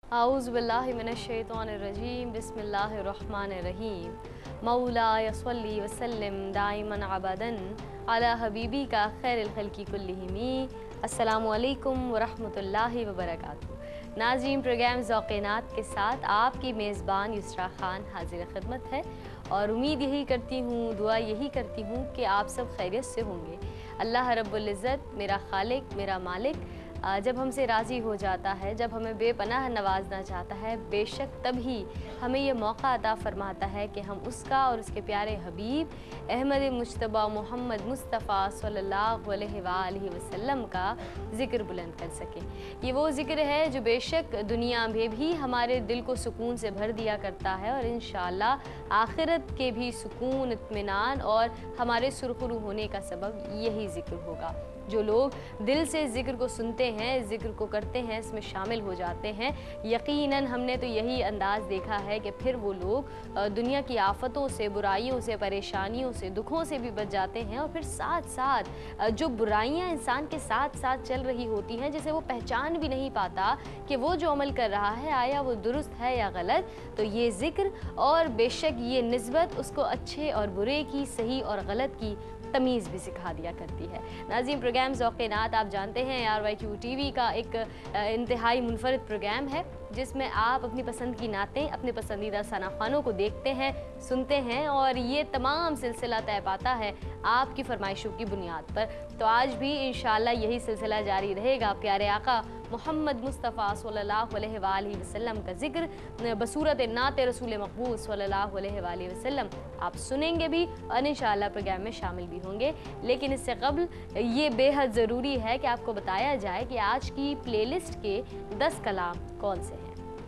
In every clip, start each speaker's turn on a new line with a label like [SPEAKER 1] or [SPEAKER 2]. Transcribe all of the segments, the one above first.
[SPEAKER 1] आऊज़ु बिल्लाहि मिनश्शैतानिर्रजीम बिस्मिल्लाहिर्रहमानिर्रहीम मौलाया सल्ली वसल्लिम दाइमन अबदन अला हबीबी का खैरुल खल्क़ि कुल्लिहिम। अस्सलामु अलैकुम वरहमतुल्लाहि वबरकातुहू। नाज़रीन, प्रोग्राम ज़ौक़-ए-नात के साथ आपकी मेज़बान युसरा खान हाजिर खिदमत है और उम्मीद यही करती हूँ, दुआ यही करती हूँ कि आप सब खैरियत से होंगे। अल्लाह रब्बुल इज़्ज़त, मेरा खालिक, मेरा मालिक, जब हमसे राज़ी हो जाता है, जब हमें बेपनाह नवाजना चाहता है, बेशक तभी हमें ये मौका अता फ़रमाता है कि हम उसका और उसके प्यारे हबीब अहमद मुज्तबा मोहम्मद मुस्तफ़ा सल्लल्लाहु अलैहि वसल्लम का ज़िक्र बुलंद कर सकें। ये वो ज़िक्र है जो बेशक दुनिया में भी हमारे दिल को सुकून से भर दिया करता है और इंशाअल्लाह आखिरत के भी सुकून, इत्मीनान और हमारे सुरखरू होने का सबब यही ज़िक्र होगा। जो लोग दिल से ज़िक्र को सुनते हैं, ज़िक्र को करते हैं, इसमें शामिल हो जाते हैं, यकीनन हमने तो यही अंदाज़ देखा है कि फिर वो लोग दुनिया की आफतों से, बुराइयों से, परेशानियों से, दुखों से भी बच जाते हैं और फिर साथ साथ जो बुराइयां इंसान के साथ साथ चल रही होती हैं, जिसे वो पहचान भी नहीं पाता कि वो जो अमल कर रहा है आया वो दुरुस्त है या गलत, तो ये ज़िक्र और बेशक ये निस्बत उसको अच्छे और बुरे की, सही और गलत की तमीज़ भी सिखा दिया करती है। नाज़रीन, प्रोग्राम ज़ौक़-ए-नात आप जानते हैं RYQ TV का एक इंतहाई मुनफरद प्रोग्राम है जिसमें आप अपनी पसंद की नातें, अपने पसंदीदा सनाख़वानों को देखते हैं, सुनते हैं और ये तमाम सिलसिला तय पाता है आपकी फरमाइशों की बुनियाद पर। तो आज भी इंशाअल्लाह यही सिलसिला जारी रहेगा। प्यारे आका मोहम्मद मुस्तफ़ा सल्लल्लाहु अलैहि वसल्लम का ज़िक्र बसूरत नात रसूल मक़बूल सल्लल्लाहु अलैहि वसल्लम आप सुनेंगे भी और इंशाअल्लाह प्रोग्राम में शामिल भी होंगे। लेकिन इससे क़ब्ल ये बेहद ज़रूरी है कि आपको बताया जाए कि आज की प्लेलिस्ट के 10 कलाम कौन से हैं।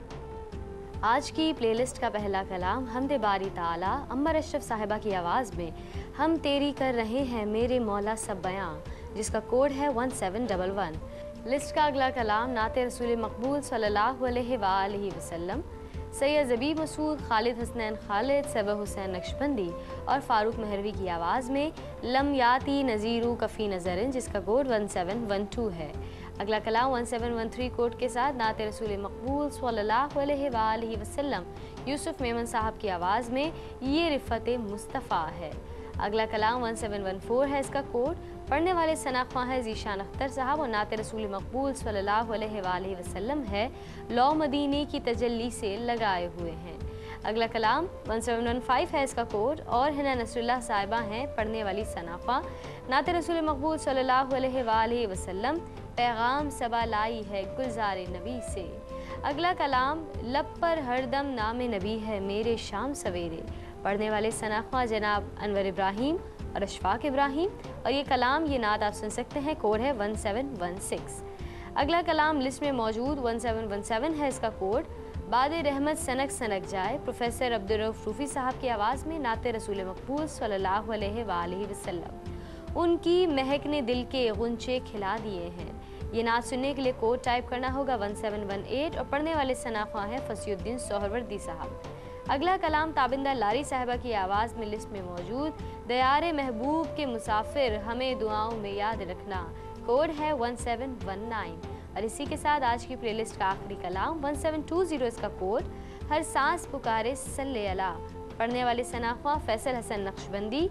[SPEAKER 1] आज की प्लेलिस्ट का पहला कलाम हमदे बारी ताला अम्बर अशरफ साहिबा की आवाज़ में हम तेरी कर रहे हैं मेरे मौला सब बयां, जिसका कोड है 1711। लिस्ट का अगला कलाम नाते रसूल मक़बूल सल्लल्लाहु अलैहि वसल्लम सैयद ज़बीब मसूद, खालिद हसनैन खालिद, सबा हुसैन नक्शबंदी और फ़ारूक महरवी की आवाज़ में लम याती नज़ीरू कफ़ी नज़रिन, जिसका कोड 1712 है। अगला कलाम 1713 कोड के साथ नाते रसूल मक़बूल सल्लल्लाहु अलैहि वसल्लम यूसुफ़ मेमन साहब की आवाज़ में ये रिफ़त मुस्तफ़ा है। अगला कलाम 1714 है, इसका कोड। पढ़ने वाले सनाख्वां है ज़ीशान अख्तर साहब और नाते रसूल मक़बूल सल्लल्लाहु अलैहि वसल्लम है लौ मदीने की तजल्ली से लगाए हुए हैं। अगला कलाम 1715 है, इसका कोड और हिना नसरुल्लाह साहिबा हैं पढ़ने वाली सनाख्वां। नाते रसूल मक़बूल सल्लल्लाहु अलैहि वसल्लम पैगाम सबा लाई है गुलज़ार नबी से। अगला कलाम लब पर हरदम नाम नबी है मेरे शाम सवेरे, पढ़ने वाले सनाख्वां जनाब अनवर इब्राहिम और अशफाक इब्राहिम और ये कलाम, ये नात आप सुन सकते हैं, कोड है 1716। अगला कलाम लिस्ट में मौजूद 1717 है, इसका कोड। बाद रहमत सनक सनक जाए, प्रोफेसर अब्दुर्रऊफ़ रूफ़ी साहब की आवाज़ में नाते रसूल मक़बूल सल्लल्लाहु अलैहि वसल्लम उनकी महक ने दिल के गुंचे खिला दिए हैं। ये नात सुनने के लिए कोड टाइप करना होगा 1718 और पढ़ने वाले सनाख्वां हैं फसीउद्दीन सोहरवर्दी साहब। अगला कलाम ताबिंदा लारी साहिबा की आवाज़ में लिस्ट में मौजूद दयारे महबूब के मुसाफिर हमें दुआओं में याद रखना, कोड है 1719 और इसी के साथ आज की प्लेलिस्ट का आखिरी कलाम 1720, इसका कोड हर सांस पुकारे सल्ले अला, पढ़ने वाले सनाख्वां फैसल हसन नक्शबंदी।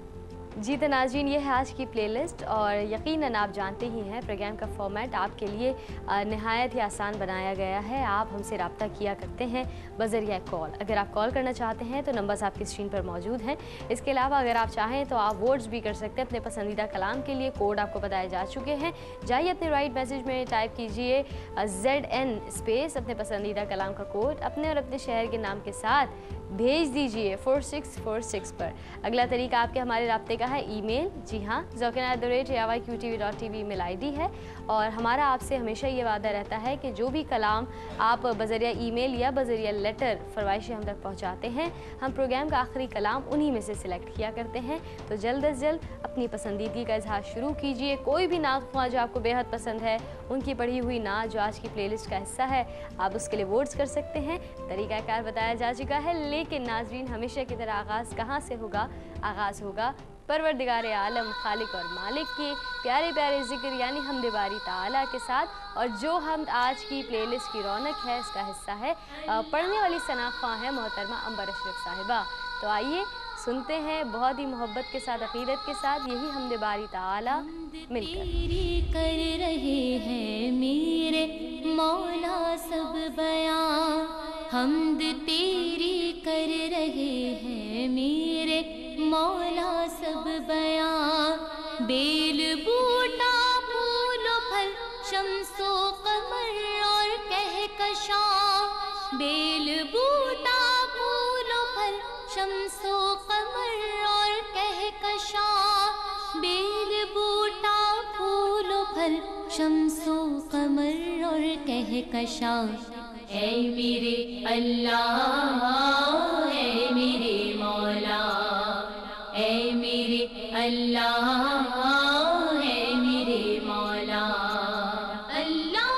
[SPEAKER 1] जी तो नाज़रीन, ये है आज की प्लेलिस्ट और यकीनन आप जानते ही हैं प्रोग्राम का फॉर्मेट आपके लिए नहायत ही आसान बनाया गया है। आप हमसे रब्ता किया करते हैं बज़रिया कॉल। अगर आप कॉल करना चाहते हैं तो नंबर्स आपकी स्क्रीन पर मौजूद हैं। इसके अलावा अगर आप चाहें तो आप वोट्स भी कर सकते हैं अपने पसंदीदा कलाम के लिए। कोड आपको बताए जा चुके हैं, जाइए अपने राइट मैसेज में टाइप कीजिए ZN स्पेस अपने पसंदीदा कलाम का कोड अपने और अपने शहर के नाम के साथ भेज दीजिए 4646 पर। अगला तरीका आपके हमारे राब्ते का है ईमेल। जी हाँ, zoqena@ryqtv.tv ईमेल ID है और हमारा आपसे हमेशा ये वादा रहता है कि जो भी कलाम आप बज़रिया ईमेल या बज़रिया लेटर फरमाइशें हम तक पहुँचाते हैं, हम प्रोग्राम का आखिरी कलाम उन्हीं में से सिलेक्ट किया करते हैं। तो जल्द अज जल्द अपनी पसंदीदगी का इजहार शुरू कीजिए। कोई भी नात ख्वां जो आपको बेहद पसंद है, उनकी पढ़ी हुई नात जो आज की प्लेलिस्ट का हिस्सा है, आप उसके लिए वोट्स कर सकते हैं। तरीक़ाकार बताया जा चुका है, लेकिन नाज़रीन हमेशा की तरह आगाज़ कहाँ से होगा? आगाज़ होगा परवरदिगार आलम खालिक और मालिक के प्यारे प्यारे ज़िक्र यानी हमद बारी ताला के साथ। और जो हम आज की प्लेलिस्ट की रौनक है इसका हिस्सा है पढ़ने वाली सनाख्वां है मोहतरमा अंबर अशरफ साहिबा। तो आइए सुनते हैं बहुत ही मोहब्बत के साथ, अक़ीदत के साथ यही हमद बारी ताला मिलकर।
[SPEAKER 2] कर रहे हैं मेरे मौला सब बयां, हमद तेरी कर रहे हैं मेरे मौला सब बयां। बेल बूटा फूल फल शम्सो कमर और कहकशां, बेल बूटा फूल फल शम्सो कमर और कहकशां, बेल बूटा फूल फल शम्सो कमर और कहकशां। ऐ मेरे अल्लाह ऐ मेरे मौला, ऐ मेरे अल्लाह ऐ मेरे मौला। अल्लाह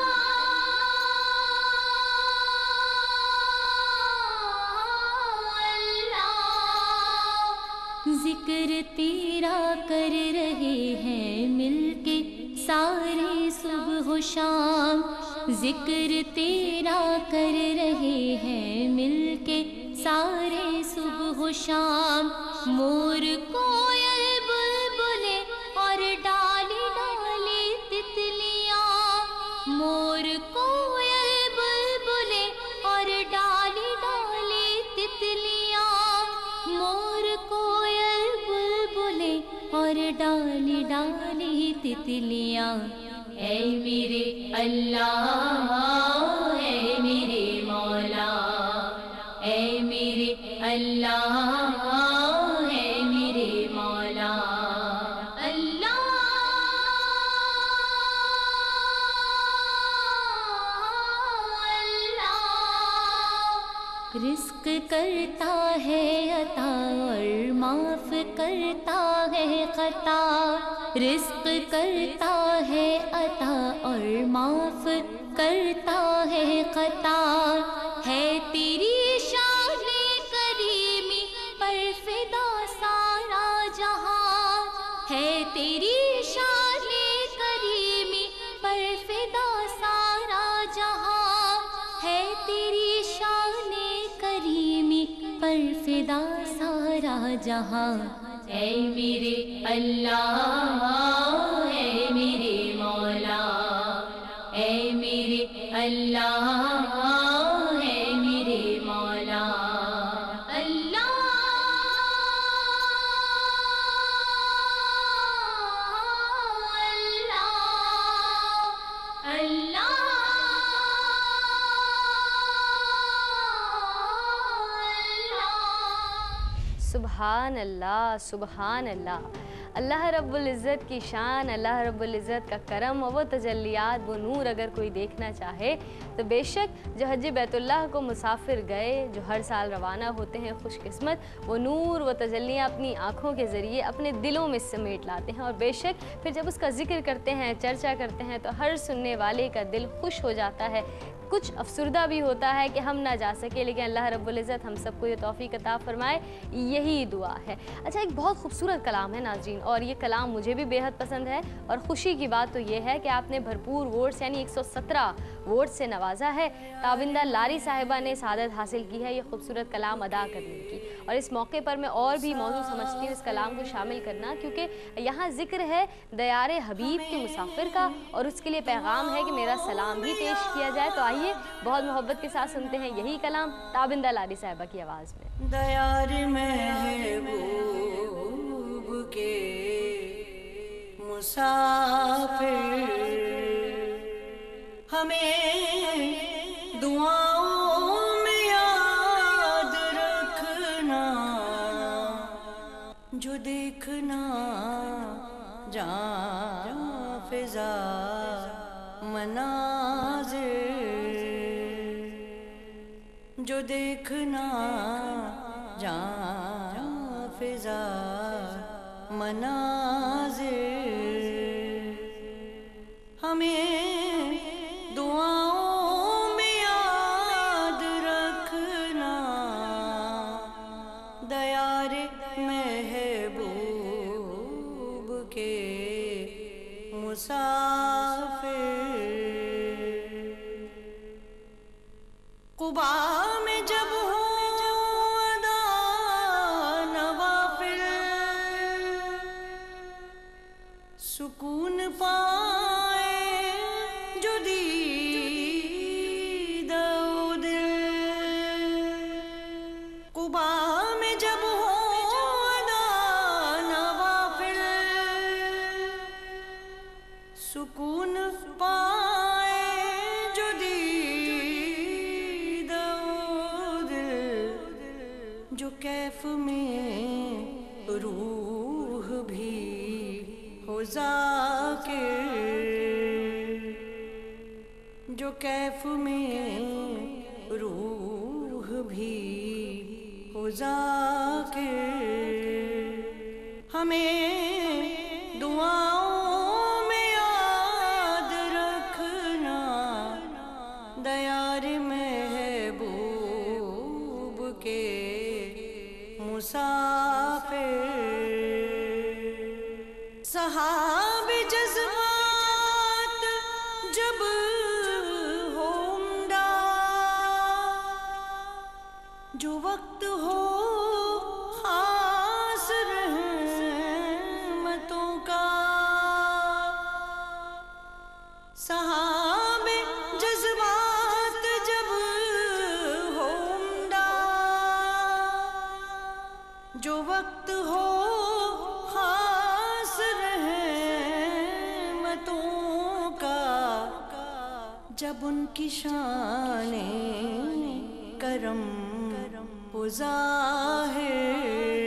[SPEAKER 2] जिक्र तेरा कर रहे हैं मिलके सारे सुबह शाम, जिक्र तेरा कर रहे हैं मिलके सारे सुबह शाम। मोर कोयल बुलबुले और डाली डाली तितलियाँ, मोर कोयल बुलबुले और डाली डाली तितलियाँ, मोर कोयल बुलबुले और डाली डाली तितलियाँ। ऐ मेरे अल्लाह ऐ मेरे मौला, ऐ मेरे अल्लाह ऐ मेरे मौला। अल्लाह रिस्क करता है अता और माफ़ करता है खता, रिस्क करता है अता और माफ़ करता है खता। है तेरी शान-ए करीमी पर फिदा सारा जहां, है तेरी शान-ए करीमी पर फिदा सारा जहां, है तेरी शान-ए करीमी पर फिदा सारा जहां। ऐ मेरे अल्लाह ऐ मेरे मौला, ऐ मेरे अल्लाह ऐ मेरे मौला। अल्लाह अल्लाह अल्लाह
[SPEAKER 1] सुबहान अल्लाह सुबहान अल्लाह। अल्लाह रब्बुल इज़्ज़त की शान, अल्लाह रब्बुल इज़्ज़त का करम और वो तजल्लियात, वो नूर अगर कोई देखना चाहे तो बेशक जो हज बैतुल्लाह को मुसाफिर गए, जो हर साल रवाना होते हैं खुशकिस्मत, वो नूर वो तजल्लियाँ अपनी आँखों के ज़रिए अपने दिलों में समेट लाते हैं। और बेशक फिर जब उसका ज़िक्र करते हैं, चर्चा करते हैं तो हर सुनने वाले का दिल खुश हो जाता है। कुछ अफसरदा भी होता है कि हम ना जा सके, लेकिन अल्लाह रब्बुल इज़्ज़त हम सबको ये तौफ़ीक़ अता फ़रमाए, यही दुआ है। अच्छा, एक बहुत खूबसूरत कलाम है नाज़रीन, और ये कलाम मुझे भी बेहद पसंद है। और ख़ुशी की बात तो ये है कि आपने भरपूर वोट्स यानी 117 वोट से नवाजा है। ताबिंदा लारी साहिबा ने सआदत हासिल की है ये खूबसूरत कलाम अदा करने की। और इस मौके पर मैं और भी मौजू समझती हूँ इस कलाम को शामिल करना, क्योंकि यहाँ ज़िक्र है दयारे हबीब के मुसाफिर का, और उसके लिए पैगाम है कि मेरा सलाम भी पेश किया जाए। तो आइए बहुत मोहब्बत के साथ सुनते हैं यही कलाम ताबिंदा लारी साहिबा की आवाज़ में।
[SPEAKER 3] दयार महबूब के मुसाफिर हमें दुआओं में याद रखना, जो देखना जहाँ फिजा मनाज़िर, जो देखना जहाँ फिजा मनाज़िर, हमें दुआओं में याद रखना। दयारे महबूब قبا میں جب ہو ادا نوافل سکون پائے جو دید و دل قبا میں جب ہو ادا نوافل سکون پائے جو دید و دل جو کیف میں روح بھی ہو ذاکر جو کیف میں روح بھی ہو ذاکر ہمیں دعاؤں میں یاد رکھنا دیار محبوب کے مسافر صحابی جذبات جب ہومڈا جو وقت ہو خاص رحمتوں کا صحابی جذبات جب ہومڈا جو وقت ہو خاص رحمتوں کا جب ان کی شان کرم ہو ظاہر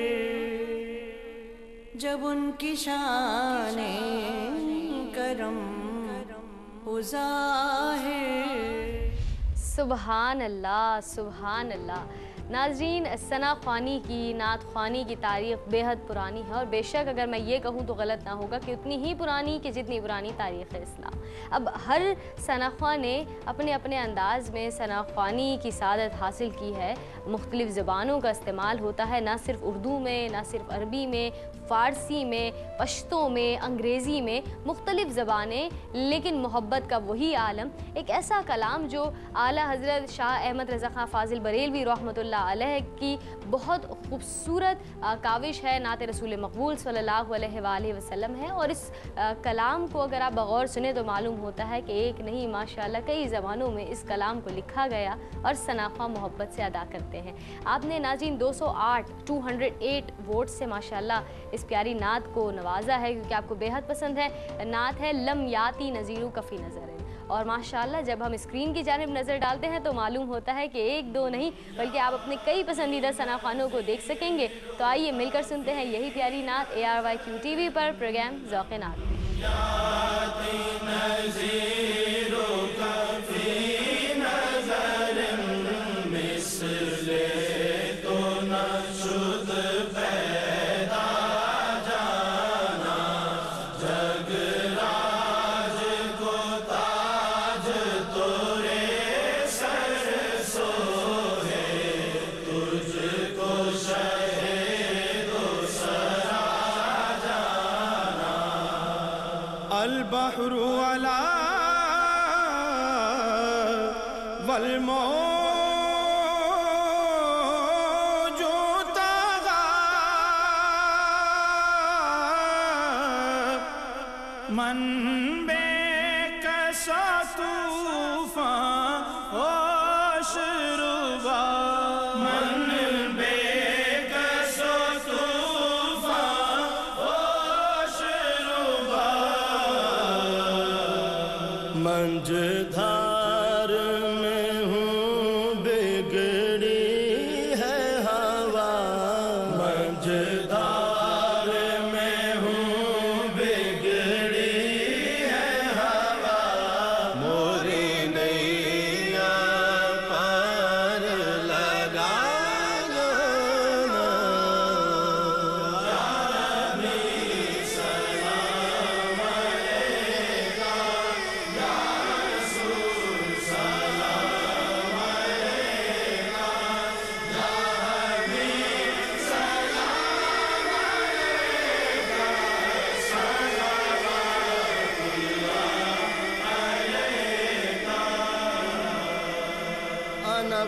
[SPEAKER 3] جب ان کی شان کرم ہو ظاہر
[SPEAKER 1] سبحان اللہ سبحان اللہ۔ ناظرین، ثنا خوانی کی، نعت خوانی کی تاریخ بے حد پرانی ہے، اور بے شک اگر میں یہ کہوں تو غلط نہ ہوگا کہ اتنی ہی پرانی کہ جتنی پرانی تاریخ اسلام۔ اب ہر ثنا خواں نے اپنے اپنے انداز میں ثنا خوانی کی سعادت حاصل کی ہے۔ مختلف زبانوں کا استعمال ہوتا ہے، نہ صرف اردو میں، نہ صرف عربی میں، فارسی میں، پشتو میں، انگریزی میں، مختلف زبانیں، لیکن محبت کا وہی عالم، ایک ایسا کلام جو اعلیٰ حضرت شاہ احمد رضا خان فاضل بریلوی رحمۃ اللہ علیہ کی بہت خوبصورت کاوش ہے، نعت رسول مقبول صلی اللہ علیہ وآلہ وسلم ہے، اور اس کلام کو اگر آپ بغور سنیں تو معلوم ہوتا ہے کہ ایک نہیں ماشاءاللہ کئی زبانوں میں اس کلام کو لکھا گیا اور ثنا خواں محبت سے ادا کرتے ہیں۔ آپ نے ناظرین 208 ووٹ سے ماشاءاللہ اس پیاری نعت کو نوازا ہے، کیونکہ آپ کو بے حد پسند ہے۔ نعت ہے لم یاتی نذیرو کفی نظر، اور ماشاءاللہ جب ہم اسکرین کی جانب نظر ڈالتے ہیں تو معلوم ہوتا ہے کہ ایک دو نہیں بلکہ آپ اپنے کئی پسندیدہ ثنا خوانوں کو دیکھ سکیں گے۔ تو آئیے مل کر سنتے ہیں یہی پیاری نعت ARYQ-TV پر، پروگرام ذوق نعت۔
[SPEAKER 4] البحر علا والموج طغى من بك طوفان واشربا من بك طوفان واشربا منجدھار میں ہوں بگڑی ہے ہوا منجدھار میں ہوں بگڑی ہے ہوا موری نیا پر لگا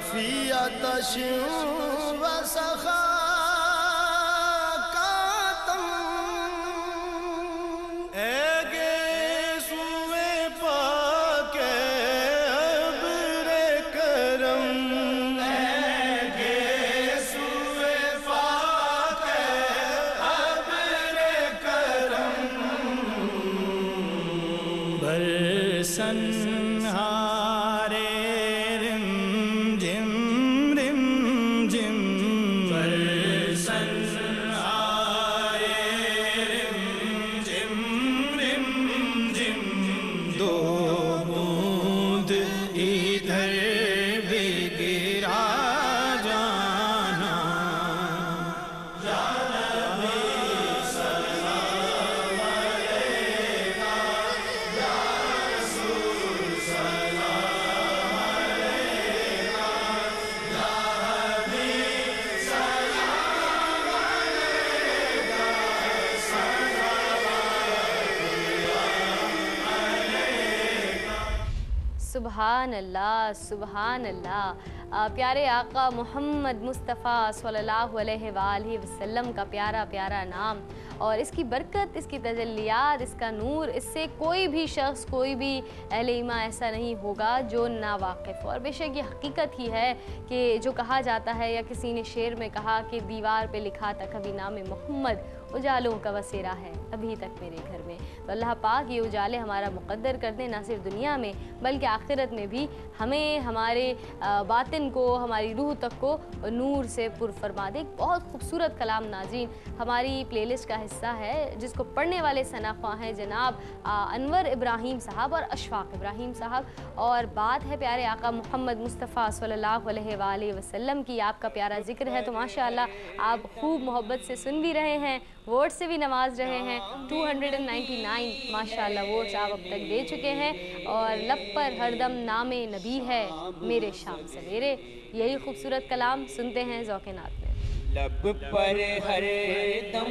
[SPEAKER 4] فی آتش و سخا کاتم اے گیسوئے پاک ابر کرم اے گیسوئے پاک ابر کرم برسن
[SPEAKER 1] سبحان اللہ سبحان اللہ۔ پیارے آقا محمد مصطفیٰ صلی اللہ علیہ وآلہ وسلم کا پیارا پیارا نام اور اس کی برکت، اس کی تجلیات، اس کا نور، اس سے کوئی بھی شخص، کوئی بھی اہل ایمان ایسا نہیں ہوگا جو نا واقف ہو۔ اور بے شک یہ حقیقت ہی ہے کہ جو کہا جاتا ہے یا کسی نے شعر میں کہا کہ دیوار پہ لکھا تھا کبھی نام محمد، اجالوں کا بسیرا ہے ابھی تک میرے گھر میں۔ تو اللہ پاک یہ اجالے ہمارا مقدر کر دیں، نہ صرف دنیا میں بلکہ آخرت میں بھی ہمیں ہمارے باطن کو، ہماری روح تک کو نور سے پر فرما دے۔ ایک بہت خوبصورت کلام ناظرین ہماری پلے لسٹ کا حصہ ہے جس کو پڑھنے والے ثناخواں ہیں جناب انور ابراہیم صاحب اور اشفاق ابراہیم صاحب، اور بات ہے پیارے آقا محمد مصطفیٰ صلی اللہ علیہ وآلہ وسلم کی۔ آپ کا پیارا ذکر ہے تو ماشاءاللہ آپ خوب محبت سے سن بھی رہے ہیں، ووٹ سے بھی نواز رہے ہیں۔ 299 ماشاءاللہ ووٹس آپ اب تک دے چکے ہیں، اور لب پر ہر دم نام نبی ہے میرے شام سویرے۔ یہی خوبصورت کلام سنتے ہیں ذوق نات میں۔
[SPEAKER 5] لب پر ہر دم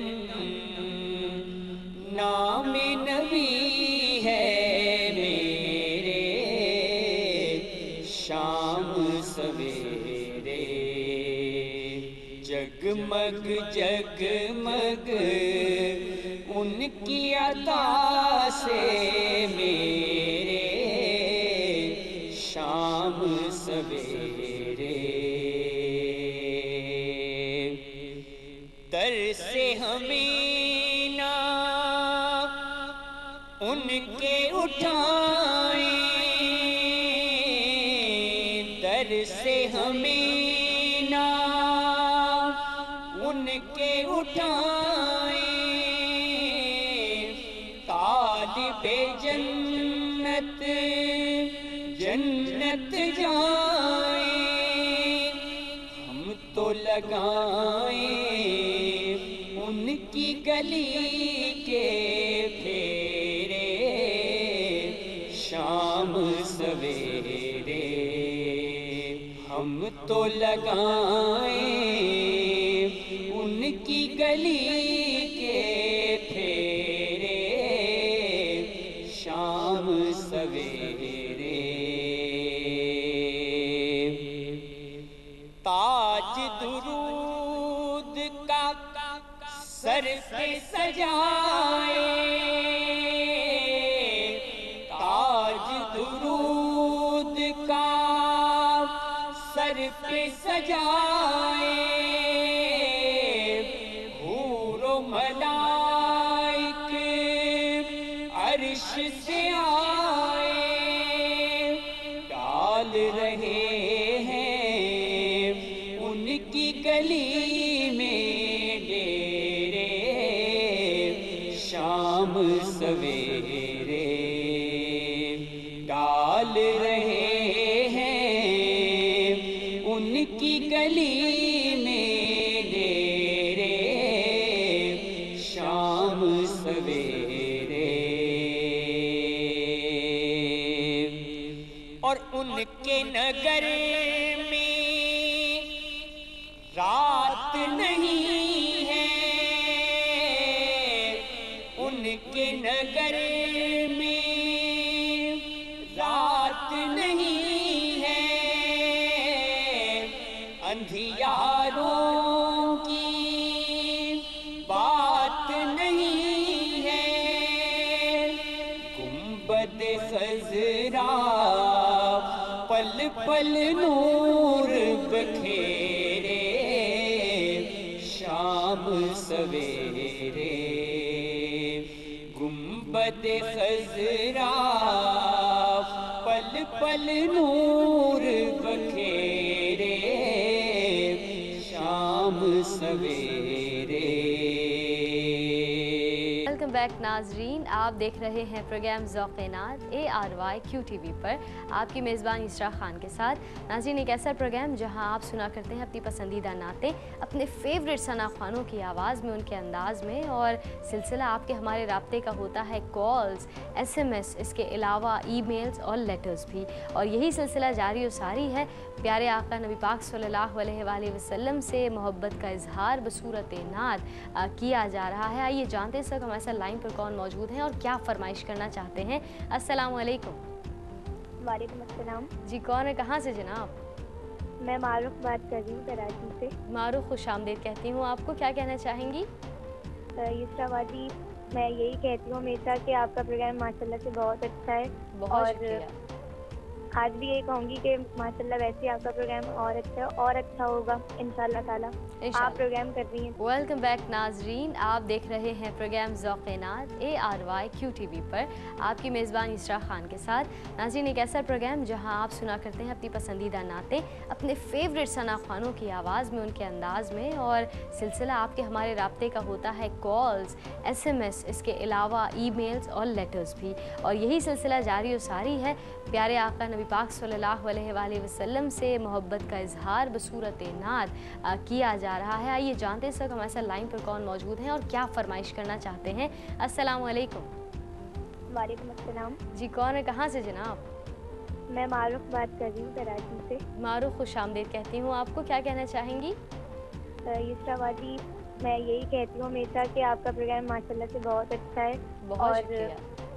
[SPEAKER 5] نام نبی ہے میرے شام سویرے، جگمگ جگمگ ان کی عطا سے میرے شام سویرے، در سے ہمیں نہ ان کے اٹھائیں، در سے ہمیں نہ ان کے اٹھائیں، طالب جنت جنت جائیں، ہم تو لگائیں ان کی گلی کے پھیرے شام سویرے، ہم تو لگائیں ان کی گلی کے پھیرے شام سویرے، تاج درود کا سر پہ سجائے، تاج درود کا سر پہ سجائے، حور و ملائک عرش سے آئے، ڈال رہے ہیں ان کی گلی میں ڈیرے شام سویرے، ڈال رہے ہیں ان کی گلی میں ڈیرے شام سویرے، اور ان کے نگر میں رات نہیں ہے، ان کے نگر میں رات نہیں ہے، اندھیاروں کی بات نہیں ہے، گنبد خضرا پل پل نور بکھیرے، شام سویرے گنبد خضرا پل پل نور بکھیرے، شام سویرے۔
[SPEAKER 1] ویلکم بیک ناظرین، آپ دیکھ رہے ہیں پروگرام ذوق نعت ARY QTV پر، آپ کی میزبان اسرا خان کے ساتھ۔ ناظرین، ایک ایسا پروگرام جہاں آپ سنا کرتے ہیں اپنی پسندیدہ نعتیں اپنے فیوریٹ ثنا خوانوں کی آواز میں، ان کے انداز میں، اور سلسلہ آپ کے ہمارے رابطے کا ہوتا ہے کالز، SMS، اس کے علاوہ ای میلز اور لیٹرز بھی، اور یہی سلسلہ جاری و ساری ہے۔ پیارے آقا نبی پاک صلی اللہ علیہ وآلہ وسلم سے محبت کا اظہار بصورت نعت کیا جا رہا ہے۔ آئیے جانتے ہیں اس وقت ہمارے ساتھ لائن پر کون موجود ہیں اور کیا فرمائش کرنا چاہتے ہیں۔ السلام علیکم۔
[SPEAKER 6] وعلیکم السلام۔
[SPEAKER 1] جی کون ہے، کہاں سے جناب؟
[SPEAKER 6] میں معروف بات کر رہی ہوں کراچی سے۔
[SPEAKER 1] معروف، خوش آمدید کہتی ہوں آپ کو، کیا کہنا چاہیں گی؟
[SPEAKER 6] یسرا باجی، میں یہی کہتی ہوں ہمیشہ کہ آپ کا پروگرام ماشاءاللہ سے بہت اچھا ہے،
[SPEAKER 1] بہت
[SPEAKER 6] اور
[SPEAKER 1] شکریہ۔
[SPEAKER 6] آج بھی یہی کہوں گی کہ ماشاءاللہ ویسے ہی آپ کا پروگرام اور اچھا ہے اور اچھا ہوگا انشاءاللہ تعالیٰ۔ آپ پروگرام کر رہی ہیں۔
[SPEAKER 1] ویلکم بیک ناظرین، آپ دیکھ رہے ہیں پروگرام ذوق نعت ARY QTV پر، آپ کی میزبان اسرا خان کے ساتھ۔ ناظرین، ایک ایسا پروگرام جہاں آپ سنا کرتے ہیں اپنی پسندیدہ نعتیں اپنے فیوریٹ ثنا خوانوں کی آواز میں، ان کے انداز میں، اور سلسلہ آپ کے ہمارے رابطے کا ہوتا ہے کالز، SMS، اس کے علاوہ ای میلز اور لیٹرز بھی، اور یہی سلسلہ جاری و ساری ہے۔ پیارے آقا نبی پاک صلی اللہ علیہ وآلہ وسلم سے محبت کا اظہار بصورت نعت کیا جا رہا ہے۔ آئیے جانتے ہیں اس وقت ہمارے ساتھ لائن پر کون موجود ہیں اور کیا فرمائش کرنا چاہتے ہیں۔ السلام علیکم۔
[SPEAKER 6] وعلیکم السلام۔
[SPEAKER 1] جی کون ہے، کہاں سے جناب؟
[SPEAKER 6] میں معروف بات کر رہی ہوں کراچی سے۔
[SPEAKER 1] معروف، خوش آمدید کہتی ہوں آپ کو، کیا کہنا چاہیں گی؟
[SPEAKER 6] یسرا باجی، میں یہی کہتی ہوں ہمیشہ کہ آپ کا پروگرام ماشاءاللہ سے بہت اچھا ہے،
[SPEAKER 1] بہت
[SPEAKER 6] اور
[SPEAKER 1] شکریہ۔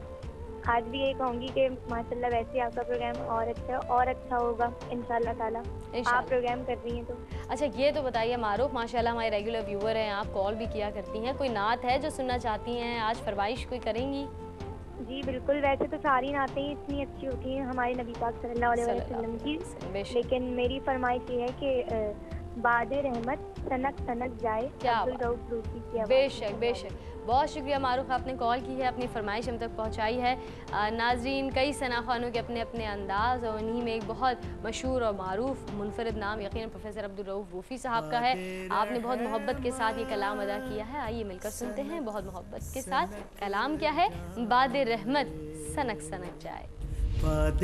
[SPEAKER 6] آج بھی یہی کہوں گی کہ ماشاءاللہ ویسے ہی آپ کا پروگرام اور اچھا ہے اور اچھا ہوگا انشاءاللہ تعالیٰ۔ آپ پروگرام کر رہی ہیں تو۔
[SPEAKER 1] اچھا یہ تو بتائیے معروف، ماشاءاللہ ہمارے ریگولر ویور ہیں، آپ کال بھی کیا کرتی ہیں، کوئی نعت ہے جو سننا چاہتی ہیں آج، فرمائش کوئی کریں گی؟
[SPEAKER 6] جی بالکل، ویسے تو ساری نعتیں اتنی اچھی ہوتی ہیں ہمارے نبی پاک صلی اللہ علیہ وسلم کی، لیکن میری فرمائش یہ ہے کہ باد رحمت سنک سنک جائے، عبدالرؤف روفی کی آواز۔
[SPEAKER 1] بے شک بے شک، بہت شکریہ معروف، آپ نے کال کی ہے، اپنی فرمائش ہم تک پہنچائی ہے۔ ناظرین، کئی ثنا خوانوں کے اپنے اپنے انداز، اور انہی میں ایک بہت مشہور اور معروف منفرد نام یقیناً پروفیسر عبدالرؤف روفی صاحب کا ہے۔ آپ نے بہت محبت کے ساتھ یہ کلام ادا کیا ہے، آئیے مل کر سنتے ہیں بہت محبت کے ساتھ۔ کلام کیا ہے؟ باد رحمت سنک سنک جائے۔
[SPEAKER 4] باد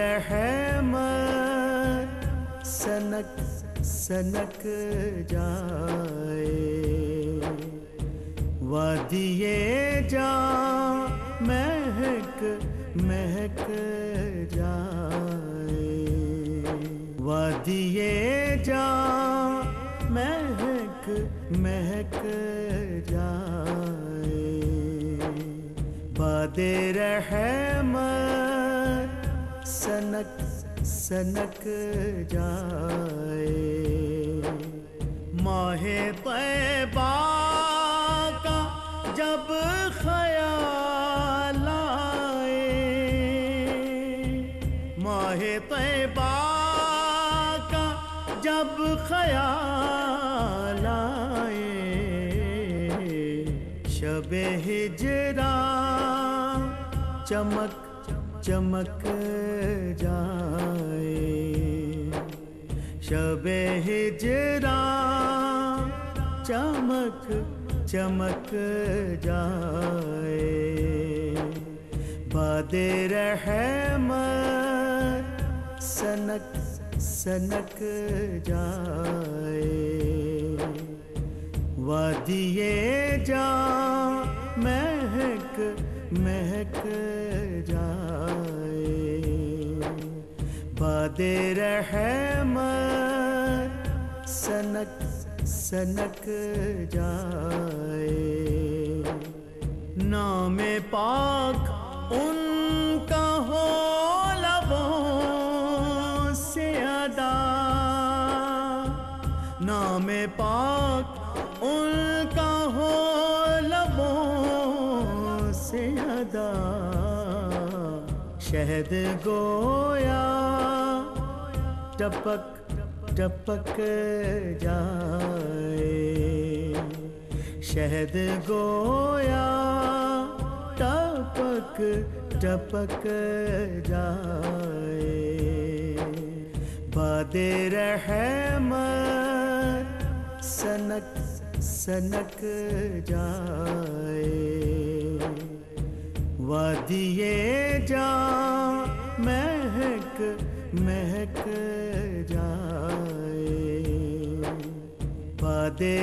[SPEAKER 4] رحمت سنک سنک جائے، وادی جاں مہک مہک جائے، وادی جاں مہک مہک جائے، باد رحمت سنک سنک جائے، ماہ طیبہ کا جب خیال آئے، ماہ طیبہ کا جب خیال آئے، شب ہجراں چمک چمک جائے، شب ہجراں چمک چمک جائے، باد رحمت سنک سنک جائے، وادی جاں مہک مہک جائے، باد رحمت سنک سنک جائے، نام پاک ان کا ہو لبوں سے ادا، नाम पाक उनका हो लबों से अदा, शहद गोया टपक टपक जाए, शहद गोया टपक टपक जाए, बादे रहमत सनक सनक जाए, वादिये जा महक महक जाए, बादे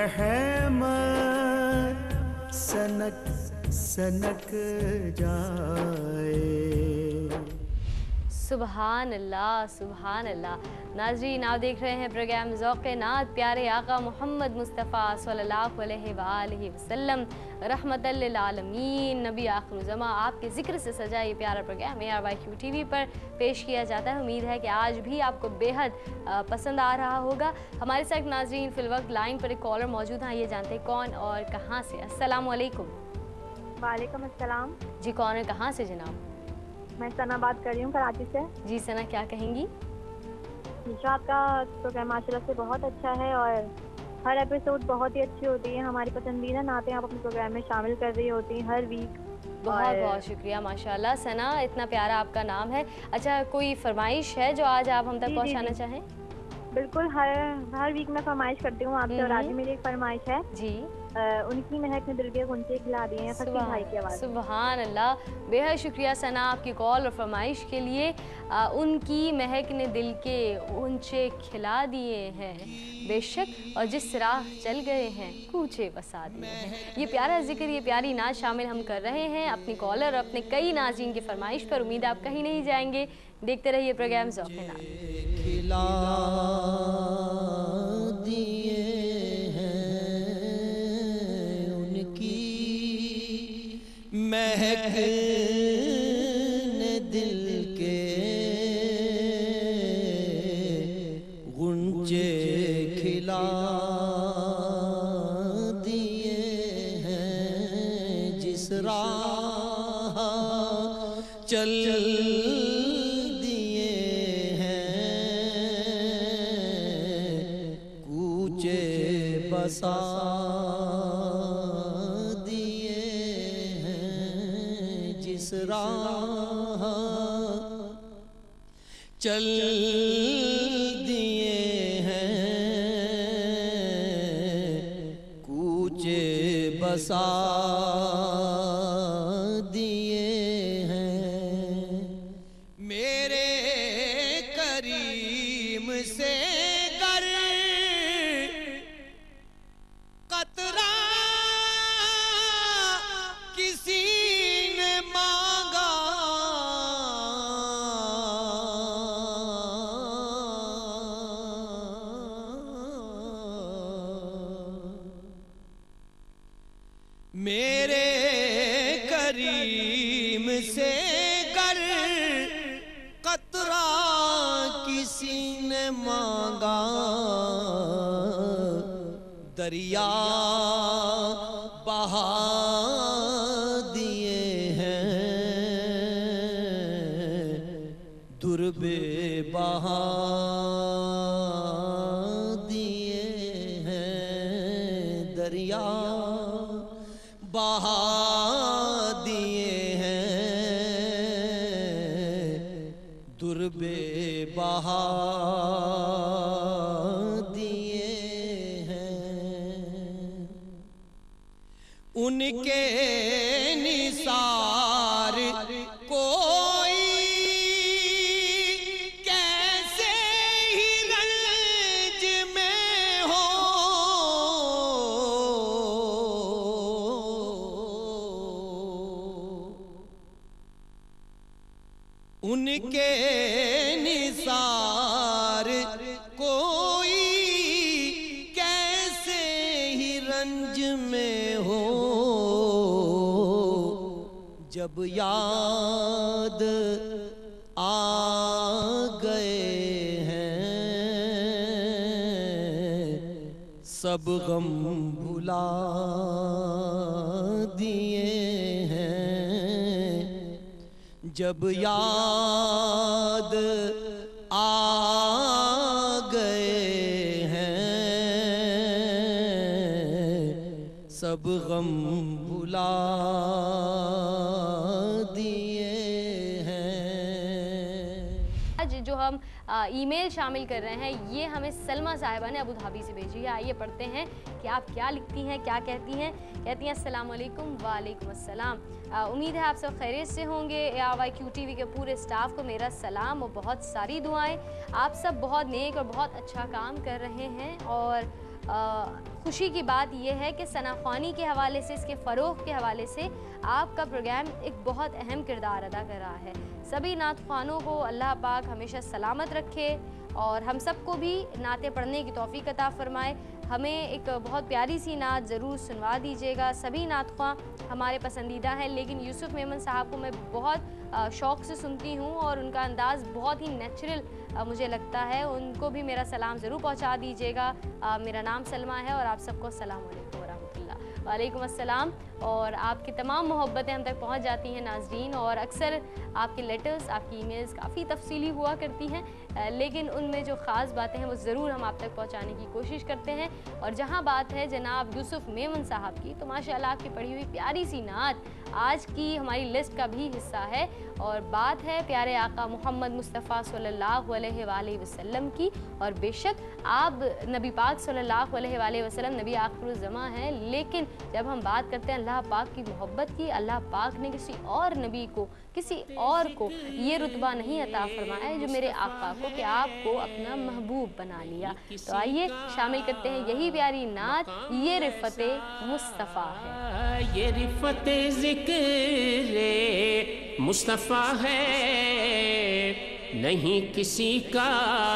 [SPEAKER 4] रहमत सनक सनक जाए।
[SPEAKER 1] सुबहान अल्लाह सुबहान अल्लाह। नाज़रीन, आप देख रहे हैं प्रोग्राम ज़ौक़ नात, प्यारे आका मोहम्मद मुस्तफ़ा सल्लल्लाहु अलैहि वसल्लम रहमतल लिल आलमीन नबी आखिर ज़मा, आपके ज़िक्र से सजा ये प्यारा प्रोग्राम ARYQ TV पर पेश किया जाता है। उम्मीद है कि आज भी आपको बेहद पसंद आ रहा होगा। हमारे साथ नाज़रीन फ़िल वक्त लाइन पर एक कॉलर मौजूद हैं, ये जानते हैं कौन और कहाँ से। अस्सलामु अलैकुम।
[SPEAKER 6] वालेकुम अस्सलाम।
[SPEAKER 1] जी, कौन है, कहाँ से जनाब?
[SPEAKER 6] मैं सना बात कर रही हूँ कराची से।
[SPEAKER 1] जी सना, क्या कहेंगी?
[SPEAKER 6] जो आपका प्रोग्राम माशाल्लाह से बहुत अच्छा है और हर एपिसोड बहुत ही अच्छी होती है। हमारी पसंदीदा नातें आप अपने प्रोग्राम में शामिल कर रही होती हैं हर वीक।
[SPEAKER 1] बहुत बहुत शुक्रिया माशाल्लाह सना, इतना प्यारा आपका नाम है। अच्छा, कोई फरमाइश है जो आज आप हम तक पहुँचाना चाहें?
[SPEAKER 6] बिल्कुल, हर वीक मैं फरमाइश करती हूँ आपसे और आज मेरी एक फरमाइश है जी। उनकी महक ने दिल के गुंजे खिला दिए हैं फकीर भाई की आवाज़।
[SPEAKER 1] सुभान अल्लाह, बेहद शुक्रिया सना आपकी कॉल और फरमाइश के लिए। उनकी महक ने दिल के गुंजे खिला दिए हैं बेशक, और जिस राह चल गए हैं कूचे बसा दिए हैं। ये प्यारा जिक्र, ये प्यारी नाच शामिल हम कर रहे हैं अपनी कॉलर और अपने कई नाज़रीन की फरमाइश पर। उम्मीद आप कहीं नहीं जाएंगे, देखते रहिए प्रोग्राम ज़ौक़ नात।
[SPEAKER 7] महक ने दिल के गुंजे खिला दिए हैं, जिस राह चल दिए हैं कूचे बसा राह चल दिए हैं कूचे बसा दिए हैं। मेरे करीम से गर कतरा किसी मेरे करीम से कर कतरा किसी ने मांगा, दरिया बहा दिए हैं दुर्बे बहा दिए हैं, दरिया बहा दिए हैं दुर्बे बहा दिए हैं। उनके निसार कोई कैसे ही रंज में हो, उनके निसार कोई कैसे ही रंज में हो, जब याद आ गए हैं سب غم بھلا دیے ہیں جب یاد آ گئے ہیں سب غم بھلا دیے ہیں۔
[SPEAKER 1] آج جو ہم ای میل شامل کر رہے ہیں یہ ہمیں سلمہ صاحبہ نے ابو ظہبی سے بھیجی ہے، آئیے پڑھتے ہیں کہ آپ کیا لکھتی ہیں، کیا کہتی ہیں۔ کہتی ہیں السلام علیکم۔ وعلیکم السلام۔ امید ہے آپ سب خیریت سے ہوں گے۔ ARYQ TV کے پورے سٹاف کو میرا سلام اور بہت ساری دعائیں۔ آپ سب بہت نیک اور بہت اچھا کام کر رہے ہیں، اور خوشی کی بات یہ ہے کہ ثنا خوانی کے حوالے سے، اس کے فروغ کے حوالے سے آپ کا پروگرام ایک بہت اہم کردار ادا کر رہا ہے۔ سبھی نعت خوانوں کو اللہ پاک ہمیشہ سلامت رکھے اور ہم سب کو بھی نعتیں پڑھنے کی توفیق عطا فرمائے۔ ہمیں ایک بہت پیاری سی نعت ضرور سنوا دیجیے گا۔ سبھی نعت خواں ہمارے پسندیدہ ہیں، لیکن یوسف میمن صاحب کو میں بہت شوق سے سنتی ہوں اور ان کا انداز بہت ہی نیچرل مجھے لگتا ہے۔ ان کو بھی میرا سلام ضرور پہنچا دیجیے گا۔ میرا نام سلمہ ہے اور آپ سب کو السلام علیکم ورحمۃ اللہ۔ وعلیکم السلام۔ اور آپ کی تمام محبتیں ہم تک پہنچ جاتی ہیں ناظرین، اور اکثر آپ کے لیٹرز، آپ کی ای میلز کافی تفصیلی ہوا کرتی ہیں، لیکن ان میں جو خاص باتیں ہیں وہ ضرور ہم آپ تک پہنچانے کی کوشش کرتے ہیں۔ اور جہاں بات ہے جناب یوسف میمن صاحب کی، تو ماشاءاللہ آپ کی پڑھی ہوئی پیاری سی نعت آج کی ہماری لسٹ کا بھی حصہ ہے، اور بات ہے پیارے آقا محمد مصطفیٰ صلی اللہ علیہ وآلہ وسلم کی۔ اور بے شک آپ نبی پاک صلی اللہ علیہ وآلہ وسلم نبی آخر الزماں ہیں، لیکن جب ہم بات کرتے ہیں اللہ پاک کی محبت کی، اللہ پاک نے کسی اور نبی کو، کسی اور کو یہ رتبہ نہیں عطا فرمایا جو میرے آقا کو، کہ آپ کو اپنا محبوب بنا لیا۔ تو آئیے شامل کرتے ہیں یہی پیاری نعت، یہ رفت مصطفیٰ ہے۔
[SPEAKER 5] یہ رفت ذکر مصطفیٰ ہے، نہیں کسی کا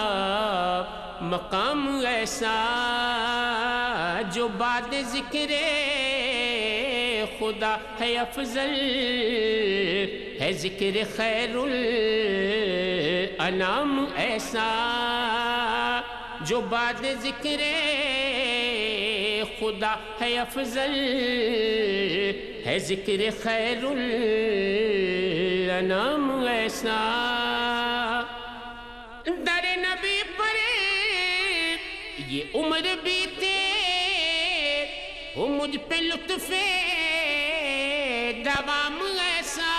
[SPEAKER 5] مقام ایسا جو بعد ذکر خدا ہے افضل ہے، ذکر خیر الانام ایسا جو بعد ذکر خدا ہے افضل ہے، ذکر خیر الانام ایسا۔ در نبی پر یہ عمر بیتے ہو، مجھ پہ لطف دوام ایسا۔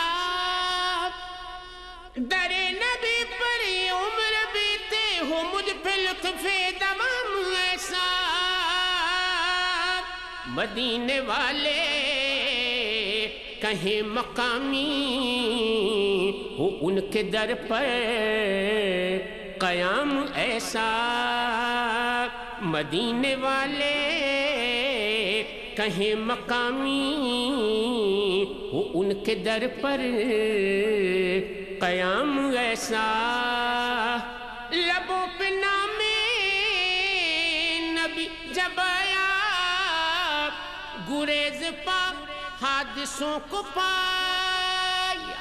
[SPEAKER 5] در نبی پر یہ عمر بیتے ہو، مجھ پہ لطف دوام ایسا۔ مدینے والے کہیں مقامی ہو، ان کے در پر قیام ایسا۔ مدینے والے کہیں مقامی ہو، ان کے در پر قیام ایسا۔ لبوں پہ نام نبی جب آیا، گریز پا حادثوں کو پایا۔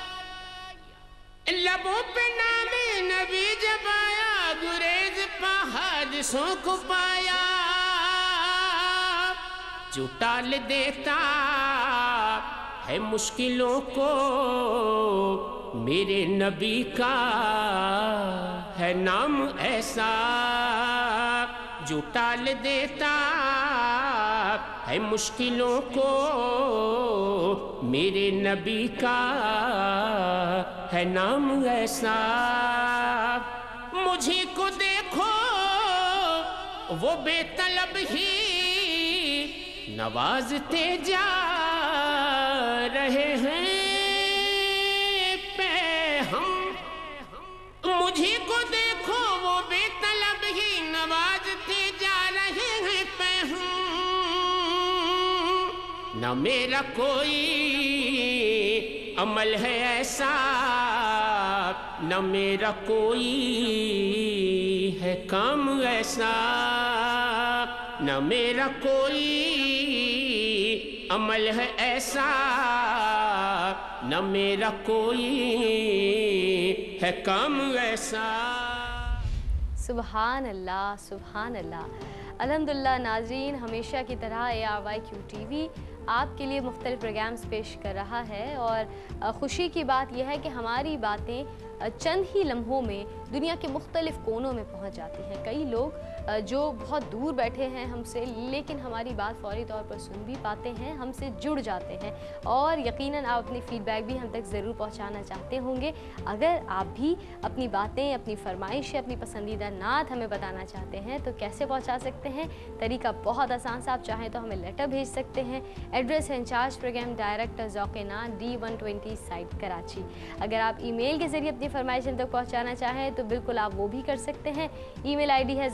[SPEAKER 5] لبوں پہ نام نبی جب آیا، گریز پا حادثوں کو پایا۔ جو ٹال دیتا ہے مشکلوں کو، میرے نبی کا ہے نام ایسا۔ جو ٹال دیتا ہے مشکلوں کو، میرے نبی کا ہے نام ایسا۔ مجھے کو دیکھو وہ بے طلب ہی نوازتے جا رہے ہیں پہ ہم۔ مجھے کو دیکھو وہ بے طلب ہی نوازتے جا رہے ہیں پہ ہم۔ نہ میرا کوئی عمل ہے ایسا، نہ میرا کوئی ہے کام ایسا۔ نہ میرا کوئی عمل ہے ایسا، نہ میرا کوئی ہے کام ایسا۔
[SPEAKER 1] سبحان اللہ، سبحان اللہ۔ الحمدللہ ناظرین، ہمیشہ کی طرح ARYQ TV آپ کے لیے مختلف پروگرامز پیش کر رہا ہے، اور خوشی کی بات یہ ہے کہ ہماری باتیں چند ہی لمحوں میں دنیا کے مختلف کونوں میں پہنچ جاتی ہیں۔ کئی لوگ جو بہت دور بیٹھے ہیں ہم سے، لیکن ہماری بات فوری طور پر سن بھی پاتے ہیں، ہم سے جڑ جاتے ہیں، اور یقیناً آپ اپنی فیڈ بیک بھی ہم تک ضرور پہنچانا چاہتے ہوں گے۔ اگر آپ بھی اپنی باتیں، اپنی فرمائشیں، اپنی پسندیدہ نعت ہمیں بتانا چاہتے ہیں تو کیسے پہنچا سکتے ہیں؟ طریقہ بہت آسان سا، آپ چاہیں تو ہمیں لیٹر بھیج سکتے ہیں۔ ایڈریس ہے انچارج پروگرام ڈائریکٹر ذوق نعت D120 سائٹ کراچی۔ اگر آپ ای میل کے ذریعے اپنی فرمائش ہم تک پہنچانا چاہیں تو بالکل آپ وہ بھی کر سکتے ہیں۔ ای میل ID ہے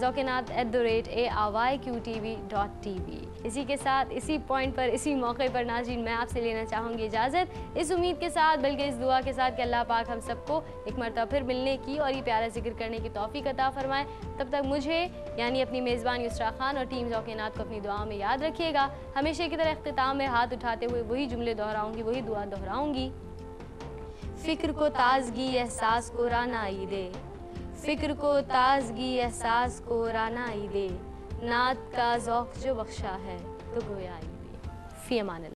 [SPEAKER 1] zokenat@aryqtv.tv۔ اسی کے ساتھ، اسی پوائنٹ پر، اسی موقع پر ناظرین، میں آپ سے لینا چاہوں گی اجازت، اس امید کے ساتھ، بلکہ اس دعا کے ساتھ کہ اللہ پاک ہم سب کو ایک مرتبہ پھر ملنے کی اور یہ پیارا ذکر کرنے کی توفیق عطا فرمائے۔ تب تک مجھے یعنی اپنی میزبان یسریٰ خان اور ٹیم ذوق نعت کو اپنی دعاؤں میں یاد رکھیے گا۔ ہمیشہ کی طرح اختتام میں ہاتھ اٹھاتے ہوئے وہی جملے دہراؤں گی، وہی دعا دہراؤں گی۔ فکر کو تازگی احساس کو رانائی دے، فکر کو تازگی احساس کو رانائی دے، نعت کا ذوق جو بخشا ہے تو گویائی دے۔ فی امان اللہ۔